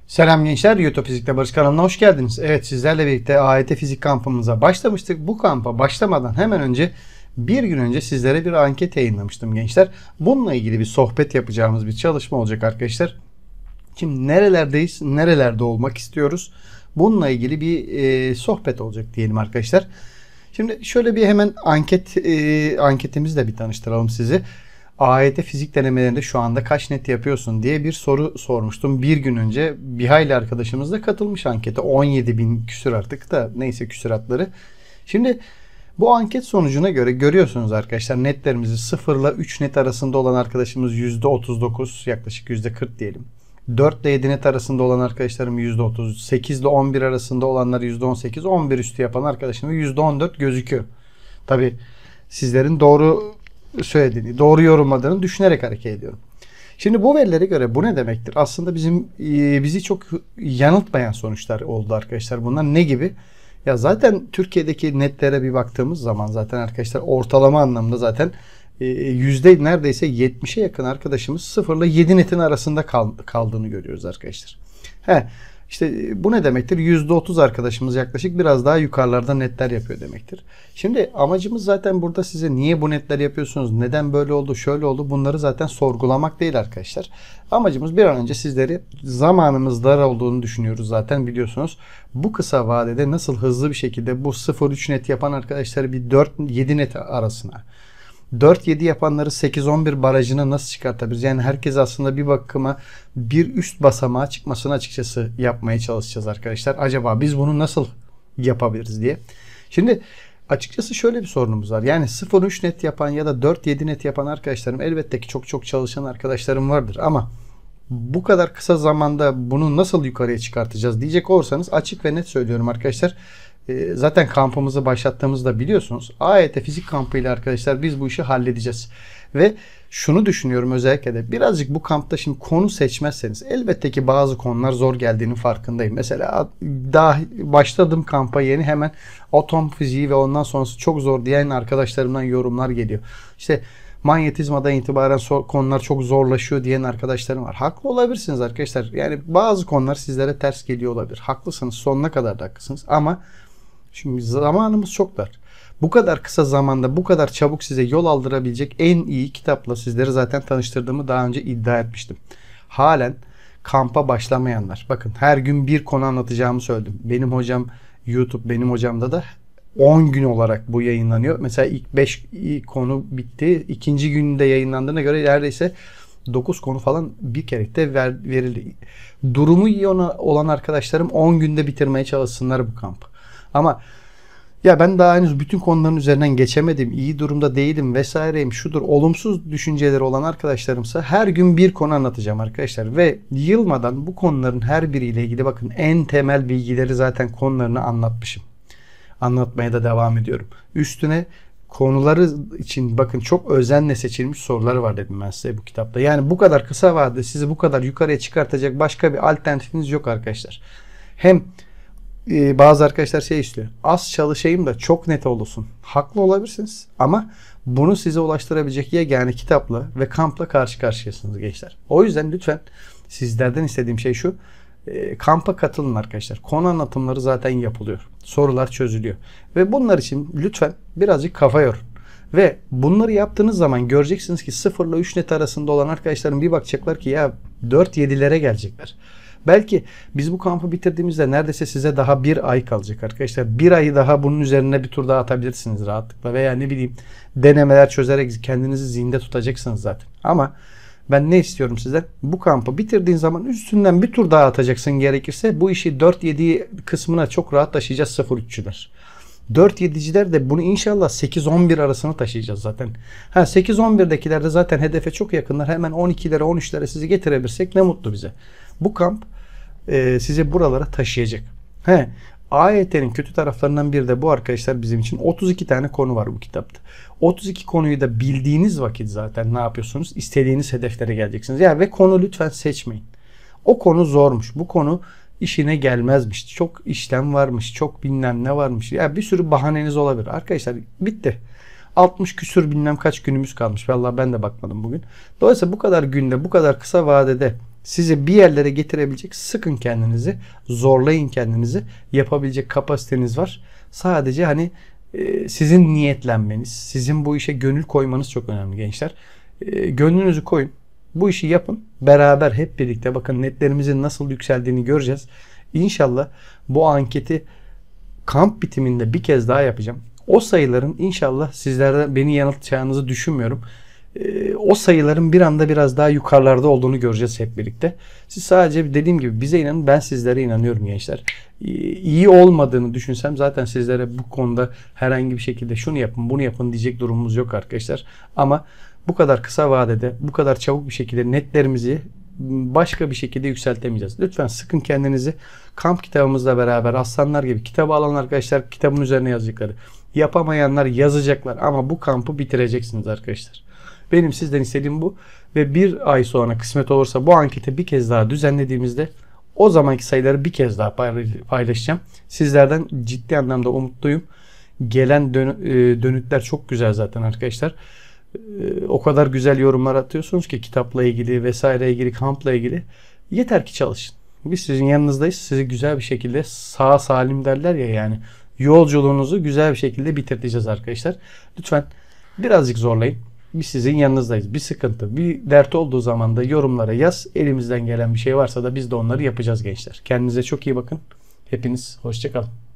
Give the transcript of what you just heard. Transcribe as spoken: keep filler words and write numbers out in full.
Selam gençler, YouTube Fizik'te Barış kanalına hoş geldiniz. Evet, sizlerle birlikte A Y T Fizik kampımıza başlamıştık. Bu kampa başlamadan hemen önce bir gün önce sizlere bir anket yayınlamıştım gençler. Bununla ilgili bir sohbet yapacağımız bir çalışma olacak arkadaşlar. Şimdi nerelerdeyiz, nerelerde olmak istiyoruz? Bununla ilgili bir e, sohbet olacak diyelim arkadaşlar. Şimdi şöyle bir hemen anket e, anketimizle bir tanıştıralım sizi. A Y T fizik denemelerinde şu anda kaç net yapıyorsun diye bir soru sormuştum. Bir gün önce bir hayli arkadaşımız da katılmış ankete. on yedi bin küsür artık da neyse küsuratları. Şimdi bu anket sonucuna göre görüyorsunuz arkadaşlar, netlerimizi sıfır ile üç net arasında olan arkadaşımız yüzde otuz dokuz, yaklaşık yüzde kırk diyelim. dört ile yedi net arasında olan arkadaşlarım yüzde otuz, sekiz ile on bir arasında olanlar yüzde on sekiz, on bir üstü yapan arkadaşımız yüzde on dört gözüküyor. Tabi sizlerin doğru söylediğini, doğru yorumladığını düşünerek hareket ediyorum. Şimdi bu verilere göre bu ne demektir? Aslında bizim e, bizi çok yanıltmayan sonuçlar oldu arkadaşlar. Bunlar ne gibi? Ya zaten Türkiye'deki netlere bir baktığımız zaman zaten arkadaşlar ortalama anlamda zaten e, yüzde neredeyse yetmişe yakın arkadaşımız sıfır ile yedi netin arasında kal, kaldığını görüyoruz arkadaşlar. He. İşte bu ne demektir? yüzde otuz arkadaşımız yaklaşık biraz daha yukarılarda netler yapıyor demektir. Şimdi amacımız zaten burada size niye bu netler yapıyorsunuz, neden böyle oldu, şöyle oldu, bunları zaten sorgulamak değil arkadaşlar. Amacımız bir an önce sizleri, zamanımız dar olduğunu düşünüyoruz zaten biliyorsunuz. Bu kısa vadede nasıl hızlı bir şekilde bu sıfır üç net yapan arkadaşları bir dört yedi net arasına, dört yedi yapanları sekiz on bir barajına nasıl çıkartabiliriz? Yani herkes aslında bir bakıma bir üst basamağa çıkmasını açıkçası yapmaya çalışacağız arkadaşlar. Acaba biz bunu nasıl yapabiliriz diye. Şimdi açıkçası şöyle bir sorunumuz var. Yani sıfır üç net yapan ya da dört yedi net yapan arkadaşlarım, elbette ki çok çok çalışan arkadaşlarım vardır ama bu kadar kısa zamanda bunu nasıl yukarıya çıkartacağız diyecek olursanız, açık ve net söylüyorum arkadaşlar. Zaten kampımızı başlattığımızda biliyorsunuz, A Y T fizik kampıyla arkadaşlar biz bu işi halledeceğiz. Ve şunu düşünüyorum, özellikle de birazcık bu kampta şimdi konu seçmezseniz, elbette ki bazı konular zor geldiğinin farkındayım. Mesela daha başladım kampa yeni, hemen atom fiziği ve ondan sonrası çok zor diyen arkadaşlarımdan yorumlar geliyor. İşte manyetizmadan itibaren konular çok zorlaşıyor diyen arkadaşlarım var. Haklı olabilirsiniz arkadaşlar. Yani bazı konular sizlere ters geliyor olabilir. Haklısınız, sonuna kadar da haklısınız ama şimdi zamanımız çok dar. Bu kadar kısa zamanda bu kadar çabuk size yol aldırabilecek en iyi kitapla sizleri zaten tanıştırdığımı daha önce iddia etmiştim. Halen kampa başlamayanlar. Bakın, her gün bir konu anlatacağımı söyledim. Benim hocam YouTube, benim hocamda da on gün olarak bu yayınlanıyor. Mesela ilk beş konu bitti. İkinci günde yayınlandığına göre neredeyse dokuz konu falan bir kere de ver, verildi. Durumu iyi olan arkadaşlarım on günde bitirmeye çalışsınlar bu kampı. Ama ya ben daha henüz bütün konuların üzerinden geçemedim, iyi durumda değilim vesaireyim, şudur, olumsuz düşünceleri olan arkadaşlarımsa her gün bir konu anlatacağım arkadaşlar. Ve yılmadan bu konuların her biriyle ilgili bakın en temel bilgileri zaten konularını anlatmışım. Anlatmaya da devam ediyorum. Üstüne konuları için bakın çok özenle seçilmiş sorular var dedim ben size bu kitapta. Yani bu kadar kısa vadede sizi bu kadar yukarıya çıkartacak başka bir alternatifiniz yok arkadaşlar. Hem Ee, bazı arkadaşlar şey istiyor. Az çalışayım da çok net olsun. Haklı olabilirsiniz ama bunu size ulaştırabilecek yegane kitapla ve kampla karşı karşıyasınız gençler. O yüzden lütfen sizlerden istediğim şey şu. E, kampa katılın arkadaşlar. Konu anlatımları zaten yapılıyor. Sorular çözülüyor. Ve bunlar için lütfen birazcık kafa yorun. Ve bunları yaptığınız zaman göreceksiniz ki sıfır ile üç net arasında olan arkadaşlarım bir bakacaklar ki ya dört yedilere gelecekler. Belki biz bu kampı bitirdiğimizde neredeyse size daha bir ay kalacak arkadaşlar. Bir ayı daha bunun üzerine bir tur daha atabilirsiniz rahatlıkla. Veya ne bileyim denemeler çözerek kendinizi zihinde tutacaksınız zaten. Ama ben ne istiyorum sizden? Bu kampı bitirdiğin zaman üstünden bir tur daha atacaksın gerekirse. Bu işi dört yedi kısmına çok rahat taşıyacağız sıfır üççüler. dört yediciler de bunu inşallah sekiz on bir arasına taşıyacağız zaten. Ha, sekiz on birdekiler de zaten hedefe çok yakınlar. Hemen on ikilere on üçlere sizi getirebilirsek ne mutlu bize. Bu kamp e, sizi buralara taşıyacak. He, A Y T'nin kötü taraflarından biri de bu arkadaşlar bizim için. otuz iki tane konu var bu kitapta. otuz iki konuyu da bildiğiniz vakit zaten ne yapıyorsunuz? İstediğiniz hedeflere geleceksiniz. Ya ve konu lütfen seçmeyin. O konu zormuş. Bu konu işine gelmezmiş. Çok işlem varmış. Çok bilmem ne varmış. Ya bir sürü bahaneniz olabilir. Arkadaşlar bitti. altmış küsür bilmem kaç günümüz kalmış. Vallahi ben de bakmadım bugün. Dolayısıyla bu kadar günde, bu kadar kısa vadede sizi bir yerlere getirebilecek. Sıkın kendinizi, zorlayın kendinizi. Yapabilecek kapasiteniz var. Sadece hani e, sizin niyetlenmeniz, sizin bu işe gönül koymanız çok önemli gençler. E, gönlünüzü koyun. Bu işi yapın. Beraber hep birlikte bakın netlerimizin nasıl yükseldiğini göreceğiz. İnşallah bu anketi kamp bitiminde bir kez daha yapacağım. O sayıların inşallah sizlerden beni yanıltacağınızı düşünmüyorum. Ee, o sayıların bir anda biraz daha yukarılarda olduğunu göreceğiz hep birlikte. Siz sadece dediğim gibi bize inanın, ben sizlere inanıyorum gençler. Ee, iyi olmadığını düşünsem zaten sizlere bu konuda herhangi bir şekilde şunu yapın bunu yapın diyecek durumumuz yok arkadaşlar. Ama bu kadar kısa vadede bu kadar çabuk bir şekilde netlerimizi başka bir şekilde yükseltemeyeceğiz. Lütfen sıkın kendinizi. Kamp kitabımızla beraber aslanlar gibi kitabı alan arkadaşlar kitabın üzerine yazacakları. Yapamayanlar yazacaklar ama bu kampı bitireceksiniz arkadaşlar. Benim sizden istediğim bu ve bir ay sonra kısmet olursa bu anketi bir kez daha düzenlediğimizde o zamanki sayıları bir kez daha paylaşacağım. Sizlerden ciddi anlamda umutluyum. Gelen dönütler çok güzel zaten arkadaşlar. O kadar güzel yorumlar atıyorsunuz ki kitapla ilgili vesaire ilgili, kampla ilgili. Yeter ki çalışın. Biz sizin yanınızdayız. Sizi güzel bir şekilde sağ salim derler ya, yani yolculuğunuzu güzel bir şekilde bitirteceğiz arkadaşlar. Lütfen birazcık zorlayın. Biz sizin yanınızdayız. Bir sıkıntı, bir dert olduğu zaman da yorumlara yaz. Elimizden gelen bir şey varsa da biz de onları yapacağız gençler. Kendinize çok iyi bakın. Hepiniz hoşça kalın.